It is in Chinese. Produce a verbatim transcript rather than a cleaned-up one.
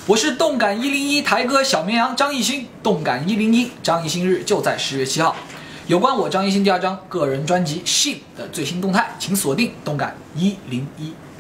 我是动感一零一台哥小绵羊张艺兴，动感一零一张艺兴日就在十月七号。有关我张艺兴第二张个人专辑《信》的最新动态，请锁定动感一零一。